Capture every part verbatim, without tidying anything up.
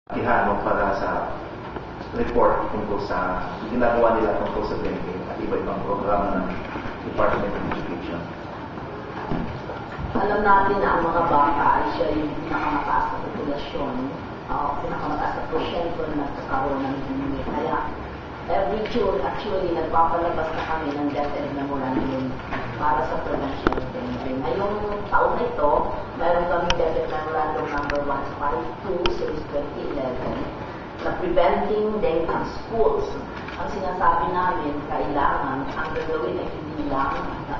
Ihano para sa report tungkol sa ginagawa nila tungkol sa dengue at iba-ibang programa ng Department of Education. Alam natin na ang mga bata ay siya yung pinakamataas na populasyon, uh, pinakamataas na porsyento na nagkakaroon ng dengue. Kaya every June, actually, nagpapalabas na kami ng DepEd memorandum para sa prevention of dengue. Ngayong taon na ito, mayroon kami DepEd memorandum number one five two since twenty eleven na preventing dengue in schools. Ang sinasabi namin, kailangan ang gagawin ay hindi lang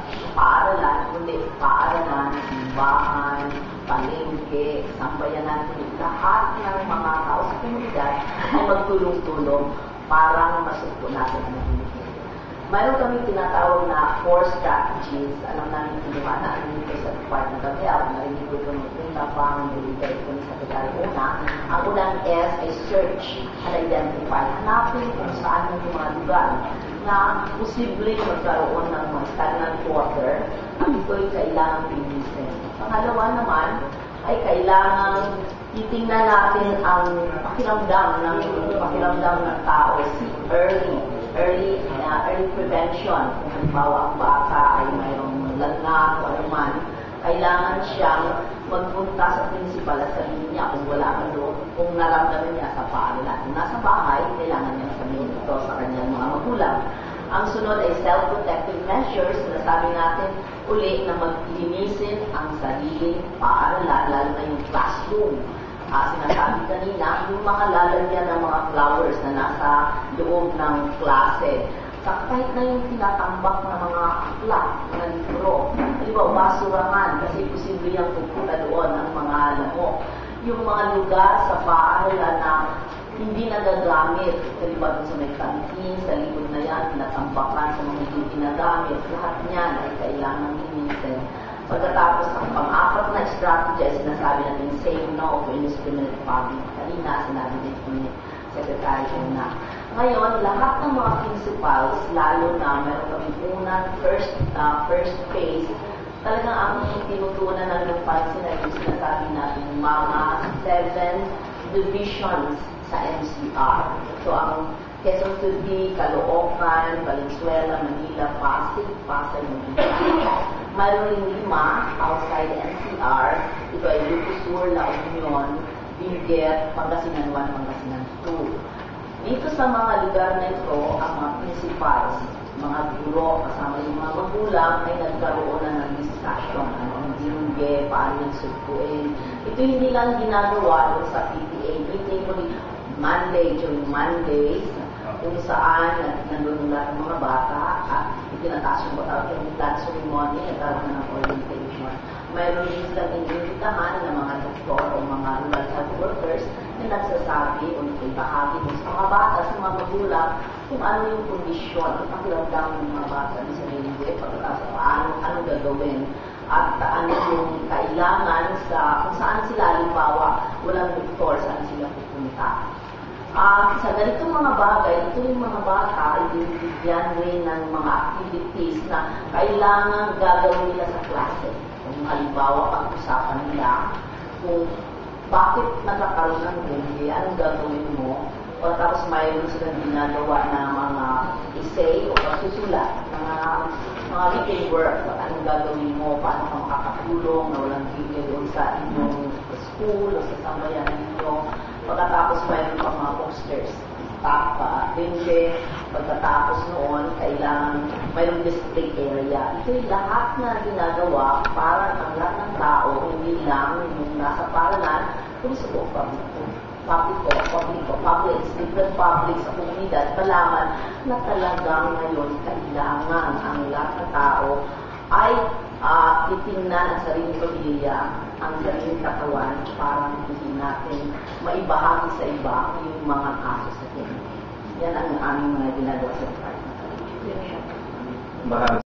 paaralan, kundi paaralan, simbahan, palengke, sambayanan, lahat ng mga tao sa komunidad ay magtulong-tulong para masuko natin ang dengue. Mayroon kami tinatawag na four strategies. Alam namin kinuha na ang dito sa Department of Health. Narinig ko ito nagpunta pa ang nilibay ko ni Secretary Una. Ang unang S ay search and identify. Hanapin kung saan yung mga lugar na posibleng magkaroon ng mga stagnant water at ito'y kailangan pinisin. Pangalawa naman ay kailangan titingnan natin ang pakiramdam ng pakiramdam ng tao, si early early uh, early prevention. Kung halimbawa ang bata ay mayroong langat o anuman, kailangan siyang magpunta sa principal at sabihin niya kung wala ang loob, kung naramdaman niya sa paaralan. Kung nasa bahay, kailangan niya sabihin ito sa kanyang mga magulang. Ang sunod ay self-protective measures. Nasabi natin uli na maglinisin ang sariling paaralan, lalo na yung classroom. Uh, sinasabi kanina, yung mga lalagyan ng mga flowers na nasa loob ng klase. Sa kahit na yung tinatambak na mga akla, mga libro, halimbawa basurahan, kasi posible yung pupunta doon ang mga lamok. Yung mga lugar sa paaralan na hindi nagagamit, halimbawa sa may kantin, sa likod na yan, tinatambakan sa mga hindi ginagamit, lahat niyan ay kailangan linisin. Pagkatapos, ang pang-apat na strategy ay sinasabi natin, say no to indiscriminate farming. Kanina, sinabi din po ni Secretary Una. Ngayon, lahat ng mga principals, lalo na meron kami unang first, uh, first phase, talagang ang tinutunan ng yung pansin ay yung sinasabi natin, mga seven divisions sa M C R. So, ang Quezon City, Caloocan, Valenzuela, Manila, Pasig, Pasay, Manila. Mayroon rin lima outside N C R. Ito ay Lucosur, La Union, Benguet, Pangasinan one, Pangasinan two. Dito sa mga lugar na ito, ang mga principals, mga guro, kasama yung mga magulang, ay nagkaroon na ng discussion. Ano ang dinungge, paano yung sukuin. Ito hindi lang ginagawa sa P T A meeting, kundi Monday during Mondays, kung saan nandun lahat ng mga bata at itinataas yung bata yung plan ceremony, nagkaroon na ng orientation. Mayroon din silang inimbitahan ng mga doktor o mga rural health workers na nagsasabi o nagbahagi sa mga bata, sa mga magulang, kung ano yung kondisyon, ang pakiramdam ng mga bata na sa lingwe, pagkatapos paano, anong gagawin, at ano yung kailangan sa kung saan sila, halimbawa, walang doktor, saan sila pupunta. Uh, sa ganitong mga bagay, ito yung mga bata ay binibigyan rin ng mga activities na kailangan gagawin nila sa klase. Kung halimbawa, pag-usapan nila kung bakit nagkakaroon ng dengue, anong gagawin mo, o tapos mayroon silang ginagawa na mga essay o pagsusulat, mga, mga written work, anong gagawin mo, paano ka makakatulong na walang dengue doon sa inyong school o sa sambayan ninyo. Pagkatapos mayroon pa mga posters, stop pa, dengue. Pagkatapos noon, kailangan mayroong display area. Ito yung lahat na ginagawa para ang lahat ng tao, hindi lang yung nasa paralan, kung sa public, public, public, public, different public sa komunidad, malaman na talagang ngayon kailangan ang lahat ng tao ay uh, titingnan ang sariling pamilya, ang sariling katawan para hindi natin maibahagi sa iba yung mga kaso sa dengue. Yan ang aming mga ginagawa sa department.